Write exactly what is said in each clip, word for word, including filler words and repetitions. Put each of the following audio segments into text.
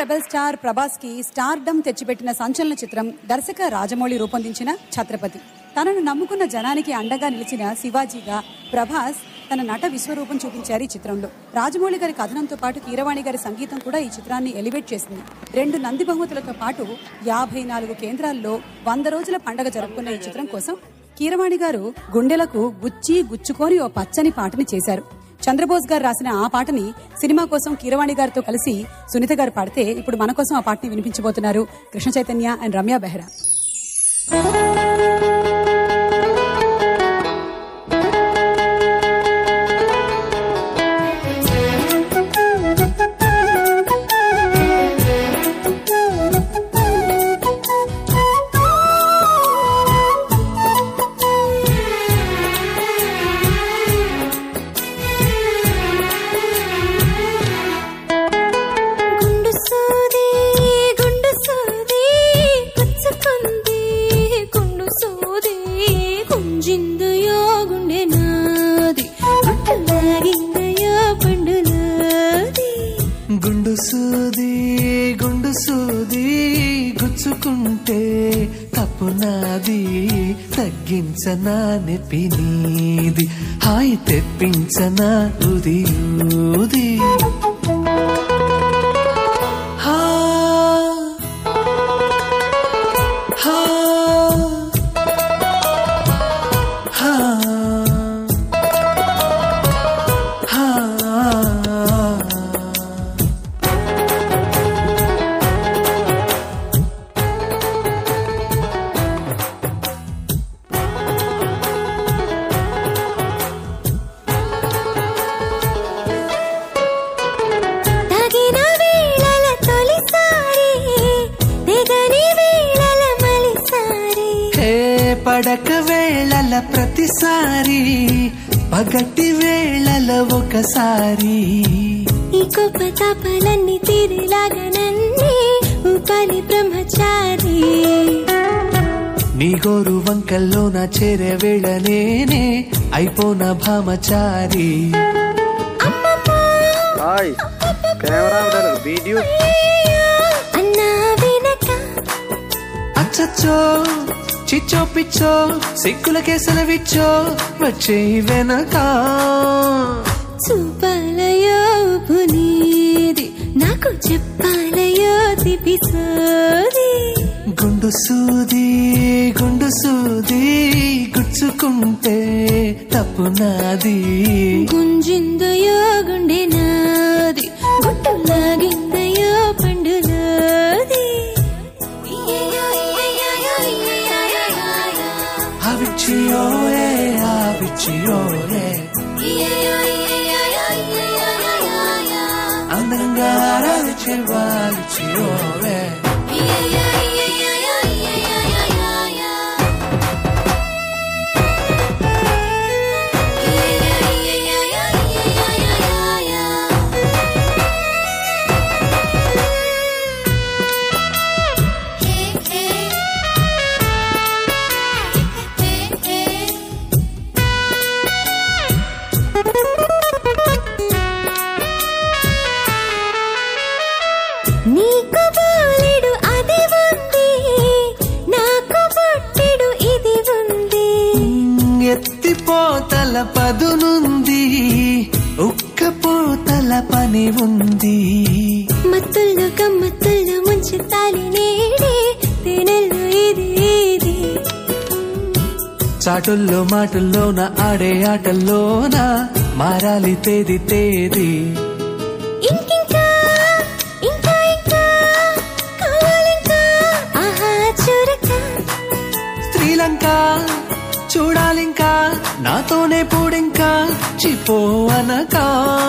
Rebel star Prabhas కి stardom తెచ్చిపెట్టిన సంచలన చిత్రం దర్శక రాజమౌళి రూపొందించిన ఛత్రపతి. తనను నమ్ముకున్న జనానికి అండగా నిలిచిన శివాజీగా ప్రభాస్ తన నట విశ్వరూపం చూపించారు ఈ చిత్రంలో. రాజమౌళి గారి కథనంతో పాటు కీరవాణి గారి సంగీతం కూడా ఈ చిత్రాన్ని ఎలివేట్ చేసింది. రెండు నంది బహుమతులతో పాటు యాభై నాలుగు కేంద్రాల్లో వంద రోజుల పండగ జరుపుకున్న ఈ చిత్రం కోసం కీరవాణి గారు గుండెలకు గుచ్చి గుచ్చుకొని ఓ పచ్చని పాటని చేశారు. చంద్రబోస్ గారు రాసిన ఆ పాటని సినిమా కోసం కీరవాణి గారితో కలిసి సునీత గారు పాడితే ఇప్పుడు మన కోసం ఆ పాటని వినిపించబోతున్నారు కృష్ణ చైతన్య అండ్ రమ్య బెహ్రా. గుండు సూది గుండు సూది గుచ్చుకుంటే తప్పు నాది, తగ్గించనా నెప్పి నీది, హాయి తెప్పించనా ఉది ఊది. హా హా హా పడక వేళల ప్రతిసారి, పగటి వేళల ఒకసారి, ఈ గొప్ప తపలన్నీ తీరేలాగనన్నీ ఉపాలి బ్రహ్మచారి. నీ గోరు వంకల్లో నా చేరే వేళ నేనే అయిపోన భామచారి. అన్నా వినక అచ్చచ్చో చిచ్చో పిచ్చో సిక్కులకే సెలవిచ్చో వచ్చే వెనక, చూపాలయో పునీది నాకు చెప్పాలయో తిపిసోది. గుండు సూది గుండు సూది గుచ్చుకుంటే తప్పు నాది, గుంజిందయో గుండె నాది, గుట్టు లాగిందయో పండులోది. Avicciore, avicciore, andangara diceva avicciore. నీకు బాలుడు అది ఉంది, నాకు పొట్టెడు ఇది ఉంది. ఎత్తిపోతల పదునుంది, ఉక్కపోతల పని ఉంది. మత్తుల్లో గమ్మత్తుల్లో ముంచి తాలి నేడే తేనెల్లో ఇది ఇది. చాటుల్లో మాటల్లోన ఆడే ఆటల్లోన మారాలి తేది తేది. ఇంకింకా ఇంకా ఇంకా కావాలింకా ఆహా చురక. శ్రీలంక చూడాలింకా నాతోనే పూడింకా చిపో అనక.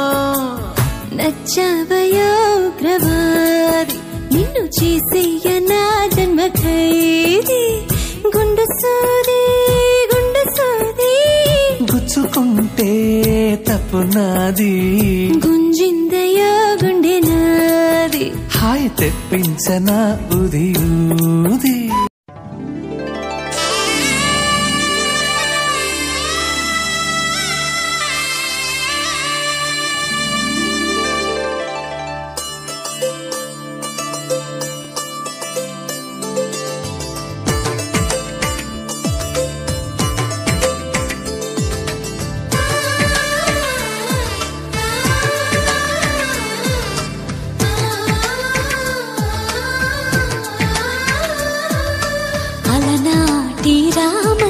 నచ్చావయో ఉగ్రవాది నిన్ను చేసేయ నా జన్మ ఖైదీ. గుండు సూది గుండు సూది గుచ్చుకుంటే తప్పు నాది, గుంజిందయో గుండె నాది, హాయి తెప్పించనా ఉది ఊది.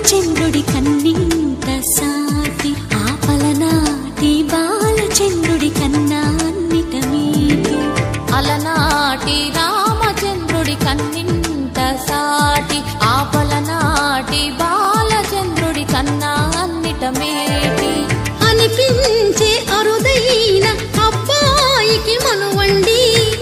బాలచంద్రుడి కన్నింత సాటి ఆపలనాటి బాలచంద్రుడి కన్నా అన్నిట మీటి అలనాటి రామచంద్రుడి కన్నింత సాటి ఆపలనాటి బాలచంద్రుడి కన్నా అన్నిట మీటి అనిపించే అరుదైన అబ్బాయికి మనువండి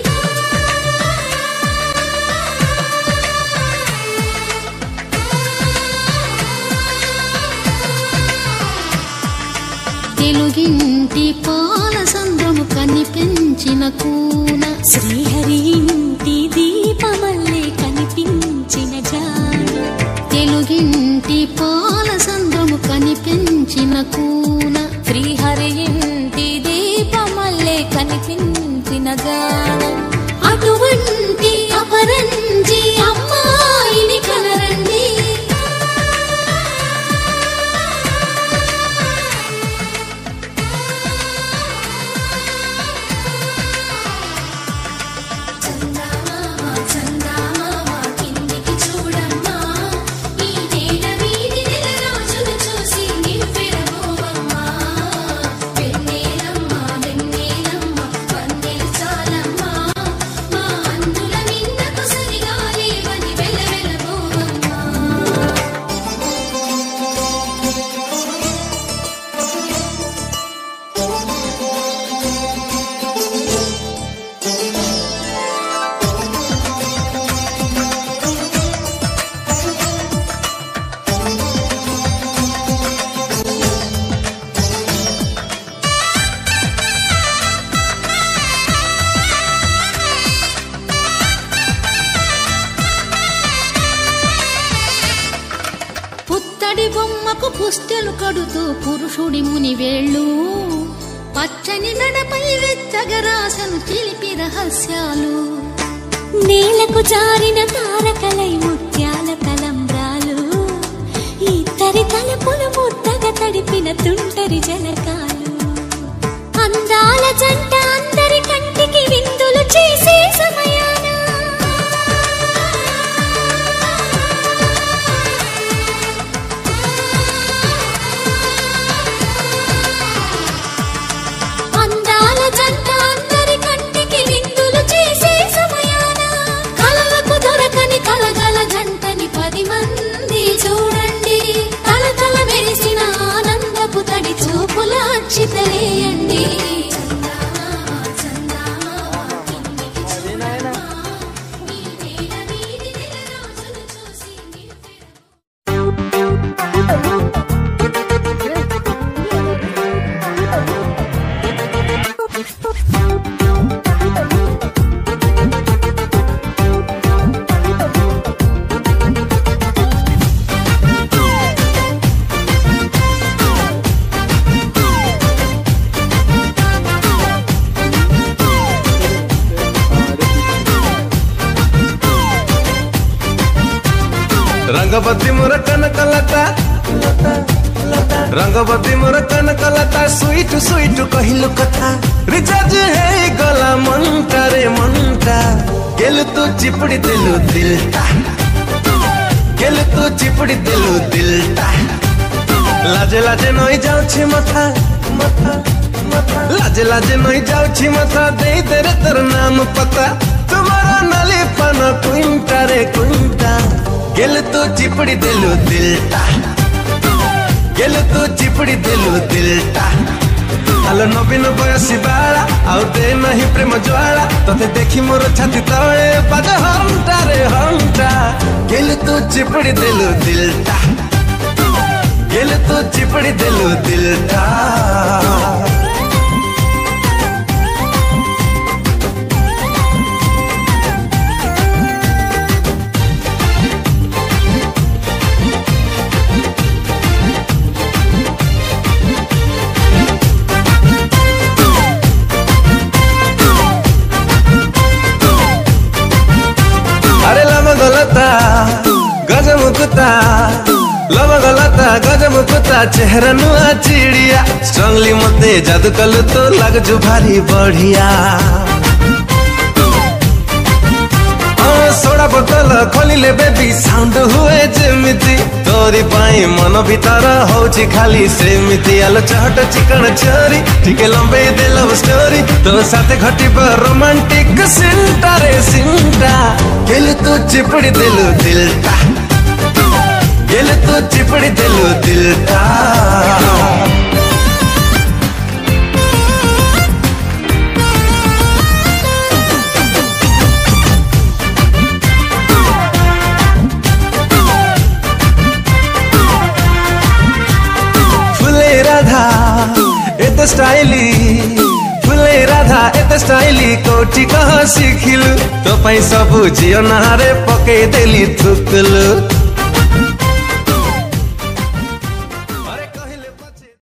తెలుగింటి పాల సంద్రము కనిపించిన కూన శ్రీహరి ఇంటి దీపమల్లే కనిపించిన జాన తెలుగింటి పాల సంద్రము కనిపించిన కూన శ్రీహరి ఇంటి దీపమల్లే కనిపించిన జాన అటువంటి అపరంజి అమ్మాయిని కనరండి పుస్తెలు కడుతూ పురుషుడి ముని వేళ్ళు పచ్చని నడపై వెచ్చగరాసను చిలిపి రహస్యాలు నేలకు జారిన తారకలై ముత్యాల తలంబ్రాలు ఇద్దరి తలపులు ముద్దగా తడిపిన తుంటరి జలకాలు అందాల జంట అందరి కంటికి విందులు చేసే సమయాన చితలేయండి రంగవతి మురకన కలత రంగవతి మురకన కలత స్వీట్ స్వీట్ కహిలు కథ రిచార్జ్ హే గలా మంటరే మంట గెలుతూ చిపుడి దిలు దిల్తా గెలుతూ చిపుడి దిలు దిల్తా লাজে লাজে নই যাଉଛି মাথা মাথা লাজে লাজে নই যাଉଛି মাথা দেই তেরে তোর নাম পতা তোমারা নালি পান কুইন্টা রে কুইন্টা গেলতু চিপড়ি দিলু দিলটা গেলতু চিপড়ি দিলু দিলটা আলো নবীন বয়সী বালা আউ দে নাহি প্রেম জ্বালা তোতে দেখি মোর ছাতি তলে বাজে হন্টা রে হন্টা গেলতু চিপড়ি দিলু দিলটা গেলতু চিপড়ি দিলু দিলটা గజముకుతా లవగలతా గజముకుతా চেহারাను ఆ চিড়িয়া স্ট্রংলি মতে জাদু কলু তো লাগজু ভারি বঢ়িয়া ও সোডা বোতল খোলিলে বেবি সাউন্ড হুয়ে যেমিতি তো तोरी पाई मन भीतर होची खाली सेमिति आलो चहट चिकन चोरी टिके लंबे दे लव स्टोरी तो साथे घटी पर रोमांटिक सिंटा रे सिंटा गेल तू चिपड़ी दिलु दिलटा गेल तू चिपड़ी दिलु दिलटा राधा एत स्टाइली फुले राधा एत स्टाइली कोठी कह शिखिलु तो पाई सब झियो नहारे पके देली थुकलु।